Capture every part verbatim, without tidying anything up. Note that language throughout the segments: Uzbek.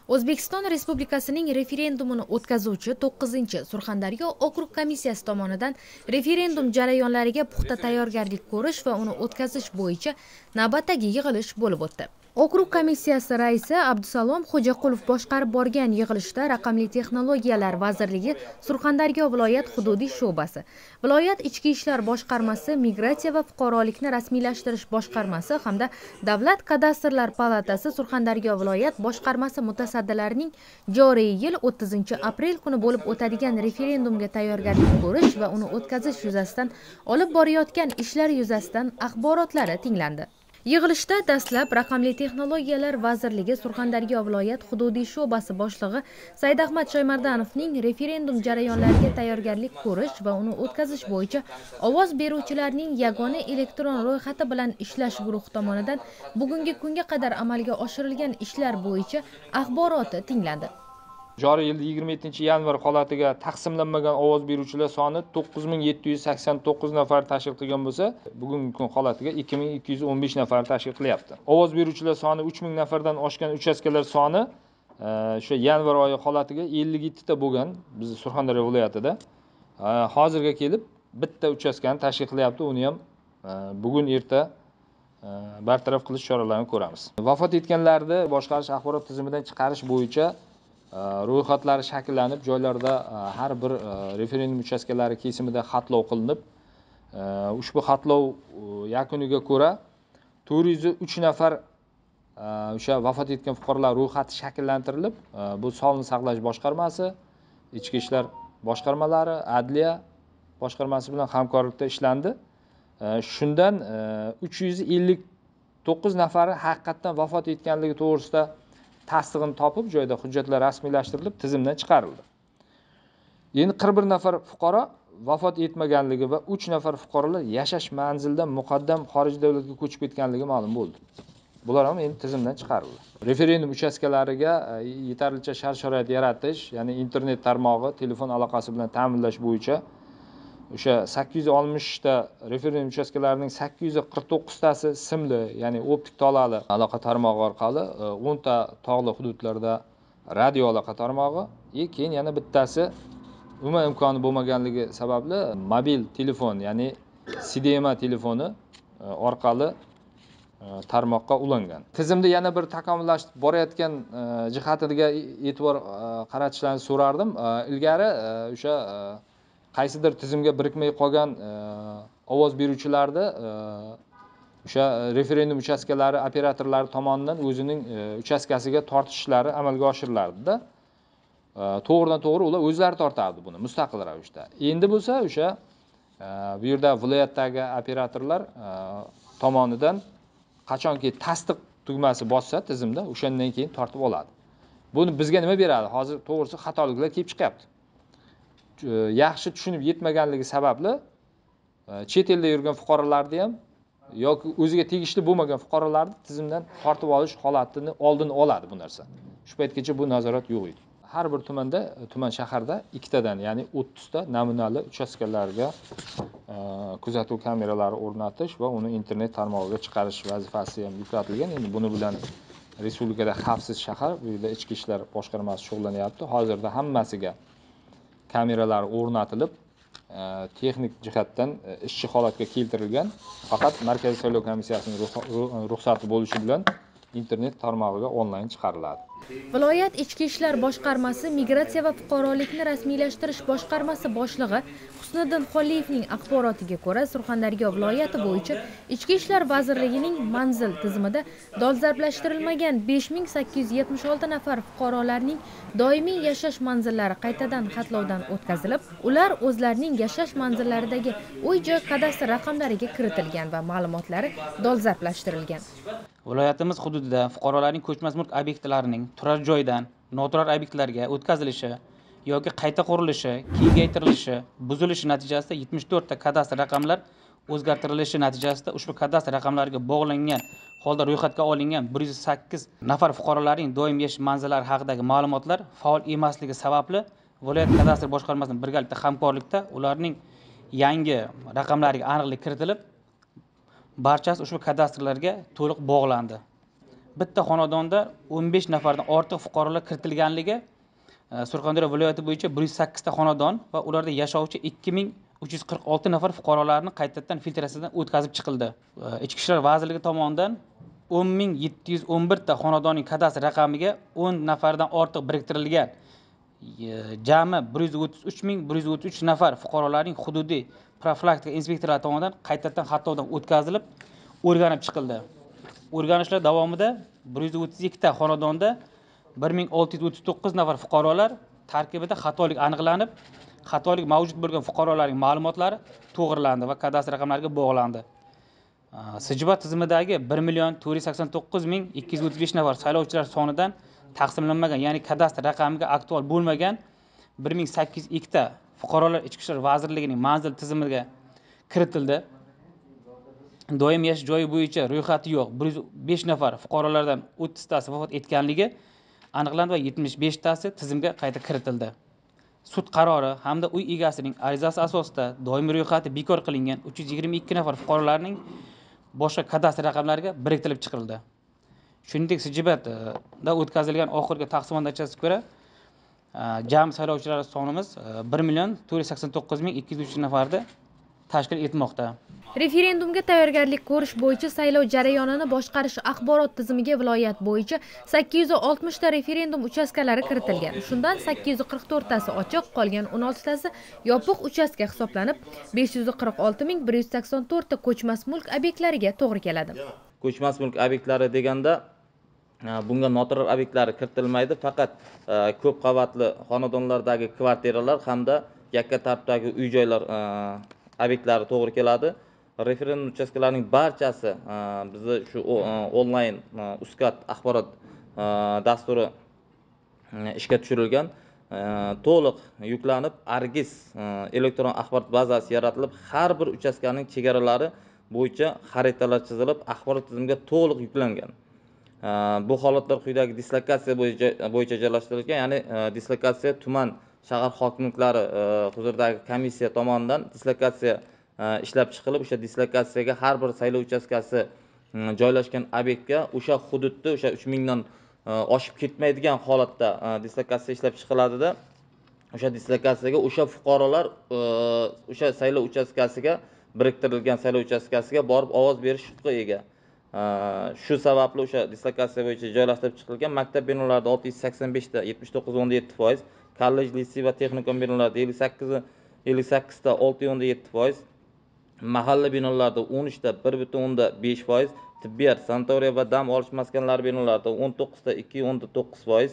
O'zbekiston Respublikasining referendumini o'tkazuvchi to'qqizinchi Surxondaryo okrug komissiyasi tomonidan referendum jarayonlariga puxta tayyorgarlik ko'rish va uni o'tkazish bo'yicha navbatdagi yig'ilish bo'lib o'tdi. Okrug komissiyasi raisi Abdusalom Xo'jaqulov boshqarib borgan yig'ilishda Raqamli texnologiyalar vazirligi Surxondaryo viloyat hududiy sho'basi, viloyat ichki ishlar boshqarmasi, migratsiya va fuqarolikni rasmiylashtirish boshqarmasi hamda Davlat kadastrlar palatasi Surxondaryo viloyat boshqarmasi mutasaddilarining joriy yil o'ttizinchi aprel kuni bo'lib o'tadigan referendumga tayyorgarlik ko'rish va uni o'tkazish yuzasidan olib borayotgan ishlar yuzasidan axborotlari tinglandi. Yig'ilishda dastlab Raqamli texnologiyalar vazirligi Surxondaryo viloyat hududiy sho'basi boshlig'i Saidahmad Shoymardanovning referendum jarayonlariga tayyorgarlik ko'rish va uni o'tkazish bo'yicha ovoz beruvchilarning yagona elektron ro'yxati bilan ishlash guruhi tomonidan bugungi kunga qadar amalga oshirilgan ishlar bo'yicha axboroti tinglandi. Joriy yilda yigirma yettinchi yanvar holatiga taqsimlanmagan ovoz beruvchilar soni to'qqiz ming yetti yuz sakson to'qqiz nafar tashkil qilgan bo'lsa, bugungi kun holatiga ikki ming ikki yuz o'n besh nafar tashkil qilyapti. Ovoz beruvchilar soni uch ming nafardan oshgan uchastkalar soni o'sha yanvar oyi holatiga ellik yetti ta bo'lgan biz Surxondaryo viloyatida. Hozirga kelib bitta uchastkani tashkil qilyapti. Uni ham bugun erta bartaraf qilish choralarini ko'ramiz. Vafot etganlarni boshqarish axborot tizimidan chiqarish bo'yicha ro'yxatlari shakllanib, joylarda har bir referendum uchastkalari kesimida xatlov qilinib, ushbu xatlov yakuniga ko'ra to'rt yuz uch nafar o'sha vafot etgan fuqarolar ro'yxati shakllantirilib, bu sog'liqni saqlash boshqarmasi, ichki ishlar boshqarmalari, adliya boshqarmasi bilan hamkorlikda ishlandi. Shundan uch yuz ellik to'qqiz nafari haqiqatdan vafot etganligi to'g'risida tasdig'ini topib, joyda hujjatlar rasmiylashtirilib, tizimdan chiqarildi. Endi qirq bir nafar fuqaro vafot etmaganligi va uch nafar fuqarolar yashash manzilidan muqaddam xorij davlatga ko'chib ketganligi ma'lum bo'ldi. Bular ham endi tizimdan chiqarildi. Referendum uchastkalariga yetarlicha shart-sharoit yaratish, ya'ni internet tarmog'i, telefon aloqasi bilan ta'minlash bo'yicha o'sha sakkiz yuz oltmish ta referendum uchastkalarining sakkiz yuz qirq to'qqiz tasi simli, ya'ni optik tolali aloqa tarmog'i orqali, o'n ta tog'li hududlarda radio aloqa tarmog'i, keyin yana bittasi umuman imkoni bo'lmaganligi sababli mobil telefon, ya'ni C D M A telefoni orqali tarmoqqa ulangan. Tizimda yana bir takomillashib borayotgan jihatiga e'tibor qaratishlarini so'rardim. Ilgari o'sha qaysidir tizimga birikmay qolgan ovoz beruvchilarni o'sha referendum uchastkalari operatorlari tomonidan o'zining uchastkasiga tortishlari amalga oshirilardi-da. To'g'ridan to'g'ri ular o'zlari tortardi buni mustaqil ravishda. Endi bo'lsa o'sha bu yerda viloyatdagi operatorlar tomonidan qachonki tasdiq tugmasi bossa tizimda, o'shandan keyin tortib oladi. Buni bizga nima beradi? Hozir to'g'risi xatoliklar kelib chiqyapti. Yaxshi tushunib yetmaganligi sababli chet elda yurgan fuqarolarni ham yoki o'ziga tegishli bo'lmagan fuqarolarni tizimdan tortib olish holatini oldini oladi bu narsa. Shu paytgacha bu nazorat yo'q edi. Har bir tumanda, tuman shaharda ikkitadan, ya'ni o'ttiz ta namunali uchastkalarga kuzatuv kameralari o'rnatish va uni internet tarmog'iga chiqarish vazifasi ham yuklatilgan. Endi buni bilan respublikada xavfsiz shahar, bu yerda ichki ishlar boshqarmasi shug'ullanyapti. Hozirda hammasiga kameralar o'rnatilib, texnik jihatdan ishchi holatga keltirilgan. Faqat Markaziy saylov komissiyasining ruxsati bo'lishi bilan internet tarmog'iga onlayn chiqariladi. Viloyat ichki ishlar boshqarmasi, migratsiya va fuqarolikni rasmiylashtirish boshqarmasi boshlig'i Husniddin Xoliyevning axborotiga ko'ra, Surxondaryo viloyati bo'yicha Ichki ishlar vazirligining manzil tizimida dolzarblashtirilmagan besh ming sakkiz yuz yetmish olti nafar fuqarolarning doimiy yashash manzillari qaytadan xatlovdan o'tkazilib, ular o'zlarining yashash manzillaridagi uy-joy kadastr raqamlariga kiritilgan va ma'lumotlari dolzarblashtirilgan. Viloyatimiz hududida fuqarolarning ko'chmas mulk obyektlarining turar joydan noturar obyektlarga o'tkazilishi yoki qayta qurilishi, kengaytirilishi, buzilishi natijasida yetmish to'rt ta kadastr raqamlar o'zgartirilishi natijasida ushbu kadastr raqamlariga bog'langan holda ro'yxatga olingan bir yuz sakkiz nafar fuqarolarning doimiy yashash manzillari haqidagi ma'lumotlar faol emasligi sababli viloyat kadastr boshqarmasining birgalikda hamkorlikda ularning yangi raqamlariga aniqlik kiritilib, barchasi ushbu kadastrlarga to'liq bog'landi. bitta xonadonda o'n besh nafardan ortiq fuqarolar kiritilganligi, Surxondaryo viloyati bo'yicha bir yuz sakkiz ta xonadon va ularda yashovchi ikki ming uch yuz qirq olti nafar fuqarolarni qaytadan filtratsiyadan o'tkazib chiqildi. Ichki ishlar vazirligi tomonidan o'n ming yetti yuz o'n bir ta xonadonning kadastr raqamiga o'n nafardan ortiq biriktirilgan jami bir yuz o'ttiz uch ming bir yuz o'ttiz uch nafar fuqarolarning hududiy profilaktika inspektorlari tomonidan qaytadan xatlovdan o'tkazilib, o'rganib chiqildi. O'rganishlar davomida bir yuz o'ttiz ikki ta xonadonda bir ming olti yuz o'ttiz to'qqiz nafar fuqarolar tarkibida xatolik aniqlanib, xatolik mavjud bo'lgan fuqarolarning ma'lumotlari to'g'rilandi va kadastr raqamlariga bog'landi. Sijbat tizimidagi bir million to'rt yuz sakson to'qqiz ming ikki yuz o'ttiz besh nafar saylovchilar sonidan taqsimlanmagan, ya'ni kadastr raqamiga aktual bo'lmagan bir ming sakkiz yuz ikki ta fuqarolar Ichki ishlar vazirligining manzil tizimiga kiritildi. Doim yashash joyi bo'yicha ro'yxati yo'q bir yuz besh nafar fuqarolardan o'ttiz tasi vafot etganligi aniqlandi va yetmish besh tasi tizimga qayta kiritildi. Sud qarori hamda uy egasining arizasi asosida doimiy ro'yxati bekor qilingan uch yuz yigirma ikki nafar fuqarolarning boshqa kadastr raqamlariga biriktirib chiqildi. Shuningdek, Sijbatda o'tkazilgan oxirgi taqsimot natijasiga ko'ra jami saylovchilar sonimiz bir million to'rt yuz sakson to'qqiz ming ikki yuz uch nafarni tashkil etmoqda. Referendumga tayyorgarlik ko'rish bo'yicha saylov jarayonini boshqarish axborot tizimiga viloyat bo'yicha sakkiz yuz oltmish ta referendum uchastkalari kiritilgan. Shundan sakkiz yuz qirq to'rt tasi ochiq, qolgan o'n olti tasi yopiq uchastka hisoblanib, besh yuz qirq olti ming bir yuz sakson to'rt ta ko'chmas mulk obyektlariga to'g'ri keladi. Ko'chmas mulk obyektlari deganda bunga noturar obyektlari kiritilmaydi, faqat ko'p qavatli xonadonlardagi kvartiralar hamda yakka tartibdagi uy-joylar obyektlari to'g'ri keladi. Referendum uchastkalarining barchasi bizni shu onlayn Uzcat axborot dasturi ishga tushirilgan, to'liq yuklanib, Argis elektron axborot bazasi yaratilib, har bir uchastkaning chegaralari bo'yicha xaritalar chizilib, axborot tizimiga to'liq yuklangan. Bu holatlar quyidagi dislokatsiya bo'yicha joylashtirilgan, ya'ni dislokatsiya tuman shahar hokimliklari huzuridagi komissiya tomonidan dislokatsiya ishlab chiqilib, o'sha dislokatsiyaga har bir saylov uchastkasi joylashgan obyektga o'sha hududda o'sha uch mingdan oshib ketmaydigan holatda dislokatsiya ishlab chiqiladida, o'sha dislokatsiyaga o'sha fuqarolar o'sha saylov uchastkasiga biriktirilgan saylov uchastkasiga borib ovoz berish huquqiga ega. Shu sababli o'sha dislokatsiya bo'yicha joylashtirib chiqilgan maktab binolarida olti yuz sakson besh ta yetmish to'qqiz nuqta o'n yetti foiz, kollej, litsey va texnikum binolarida ellik sakkiz ellik sakkiz ta olti nuqta yetti foiz, mahalla binolarida o'n uch ta bir butun o'ndan besh foiz, tibbiyot, sanatoriya va dam olish maskanlari binolarida o'n to'qqiz ta ikki o'ndan to'qqiz foiz,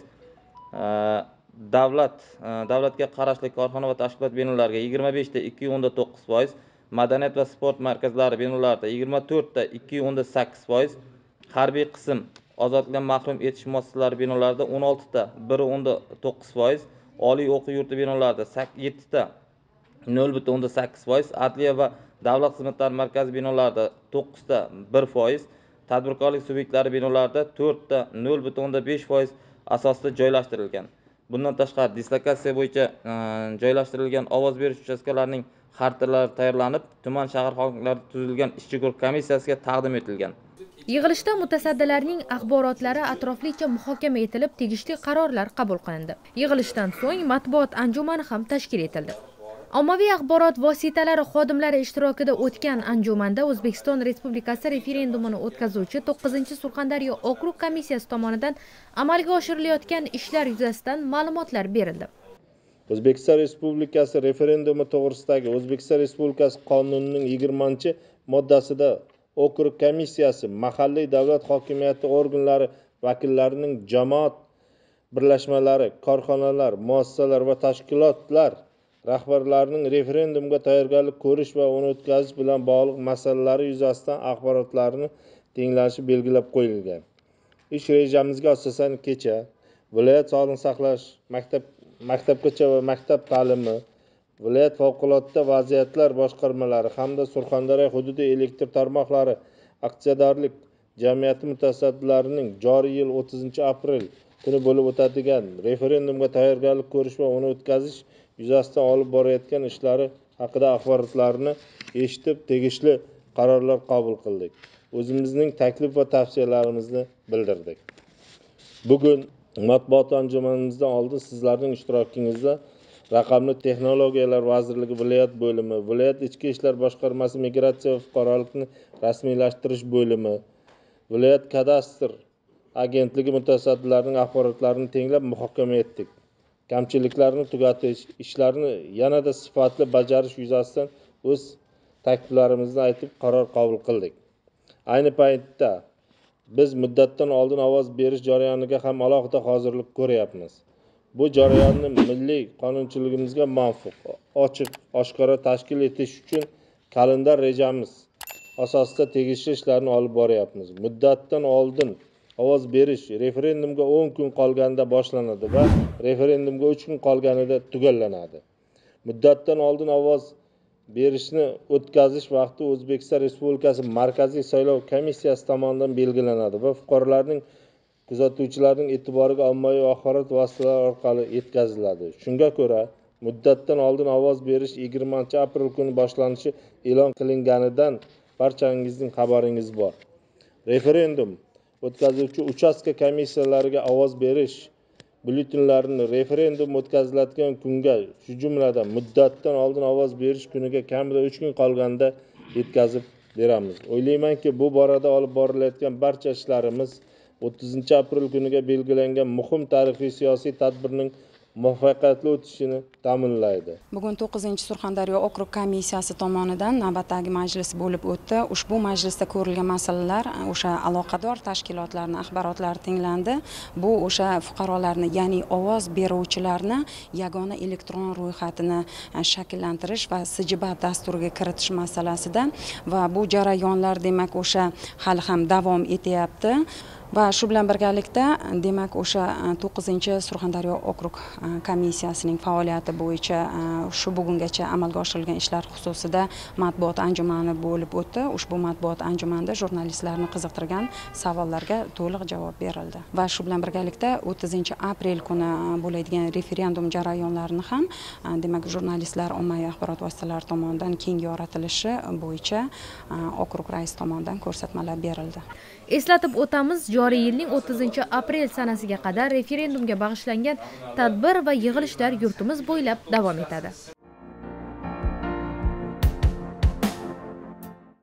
davlat davlatga qarashli korxona va tashkilot binolariga yigirma besh ta ikki o'ndan to'qqiz foiz, madaniyat va sport markazlari binolarida yigirma to'rt ta ikki o'ndan sakkiz foiz, harbiy qism, ozodlikdan mahrum etish muassasalari binolarida o'n olti ta bir o'ndan to'qqiz foiz, oliy o'quv yurti binolarida yetti ta nol butun o'ndan sakkiz foiz, adliya va davlat xizmatlari markazi binolarida to'qqiz ta bir foiz, tadbirkorlik subyektlari binolarida to'rt ta nol butun o'ndan besh foiz asosida joylashtirilgan. Bundan tashqari dislokatsiya bo'yicha joylashtirilgan ovoz berish uchastkalarining xaritalari tayyorlanib, tuman shahar hokimliklarida tuzilgan ishchi guruh komissiyasiga taqdim etilgan. Yig'ilishda mutasaddilarning axborotlari atroflicha muhokama etilib, tegishli qarorlar qabul qilindi. Yig'ilishdan so'ng matbuot anjumani ham tashkil etildi. Ommaviy axborot vositalari xodimlari ishtirokida o'tgan anjumanda O'zbekiston Respublikasi referendumini o'tkazuvchi to'qqizinchi Surxondaryo okrug komissiyasi tomonidan amalga oshirilayotgan ishlar yuzasidan ma'lumotlar berildi. O'zbekiston Respublikasi referendumi to'g'risidagi O'zbekiston Respublikasi qonunining yigirmanchi moddasida okrug komissiyasi mahalliy davlat hokimiyati organlari vakillarining jamoat birlashmalari, korxonalar, muassasalar va tashkilotlar rahbarlarining referendumga tayyorgarlik ko'rish va uni o'tkazish bilan bog'liq masalalari yuzasidan axborotlarini tinglanishi belgilab qo'yilgan. Ish rejamizga asosan kecha viloyat sog'liqni saqlash, maktab maktabgacha va maktab ta'limi, viloyat favqulodda vaziyatlar boshqarmalari hamda Surxondaryo hududiy elektr tarmoqlari aksiyadorlik jamiyati mutasaddilarining joriy yil o'ttizinchi aprel kuni bo'lib o'tadigan referendumga tayyorgarlik ko'rish va uni o'tkazish yuzasidan olib borayotgan ishlari haqida axborotlarni eshitib, tegishli qarorlar qabul qildik. o'zimizning taklif va tavsiyalarimizni bildirdik. Bugun matbuot anjumanimizdan oldin sizlarning ishtirokingizda Raqamli texnologiyalar vazirligi viloyat bo'limi, viloyat ichki ishlar boshqarmasi migratsiya va fuqarolikni rasmiylashtirish bo'limi, viloyat kadastr agentligi mutasaddilarining axborotlarini tenglab muhokama etdik. Kamchiliklarni tugatish, ishlarni yanada sifatli bajarish yuzasidan o'z takliflarimizni aytib qaror qabul qildik. Ayni paytda biz muddatdan oldin ovoz berish jarayoniga ham alohida hozirlik ko'ryapmiz. Bu jarayonni milliy qonunchiligimizga muvofiq, ochiq, oshkora tashkil etish uchun kalendar rejamiz asosida tegishli ishlarni olib boryapmiz. Muddatdan oldin ovoz berish referendumga o'n kun qolganda boshlanadi va referendumga uch kun qolganida tugallanadi. Muddatdan oldin ovoz berishni o'tkazish vaqti O'zbekiston Respublikasi Markaziy saylov komissiyasi tomonidan belgilanadi va fuqarolarning kuzatuvchilarning e'tiboriga ommaviy axborot vositalari orqali yetkaziladi. Shunga ko'ra, muddatdan oldin ovoz berish yigirmanchi aprel kuni boshlanishi e'lon qilinganidan barchangizning xabaringiz bor. Referendum o'tkazuvchi uchastka komissiyalariga ovoz berish byulletenlarini referendum o'tkaziladigan kunga, shu jumladan muddatdan oldin ovoz berish kuniga kamida uch kun qolganda yetkazib beramiz. O'ylaymanki, bu borada olib borilayotgan barcha ishlarimiz o'ttizinchi aprel kuniga belgilangan muhim tarixiy siyosiy tadbirning muvaffaqiyatli o'tishini ta'minlaydi. Bugun to'qqizinchi Surxondaryo okrug komissiyasi tomonidan navbatdagi majlis bo'lib o'tdi. Ushbu majlisda ko'rilgan masalalar o'sha aloqador tashkilotlarning axborotlari tinglandi. Bu o'sha fuqarolarni, ya'ni ovoz beruvchilarni yagona elektron ro'yxatini shakllantirish va Sijibat dasturiga kiritish masalasida va bu jarayonlar demak o'sha hali ham davom etyapti. Va shu bilan birgalikda demak o'sha to'qqizinchi Surxondaryo okrug komissiyasining faoliyati bo'yicha shu bugungacha amalga oshirilgan ishlar xususida matbuot anjumani bo'lib o'tdi. Ushbu matbuot anjumanida jurnalistlarni qiziqtirgan savollarga to'liq javob berildi. Va shu bilan birgalikda o'ttizinchi aprel kuni bo'ladigan referendum jarayonlarini ham demak jurnalistlar ommaviy axborot vositalari tomonidan keng yoritilishi bo'yicha okrug raisi tomonidan ko'rsatmalar berildi. Eslatib o'tamiz, joriy yilning o'ttizinchi aprel sanasiga qadar referendumga bag'ishlangan tadbir va yig'ilishlar yurtimiz bo'ylab davom etadi.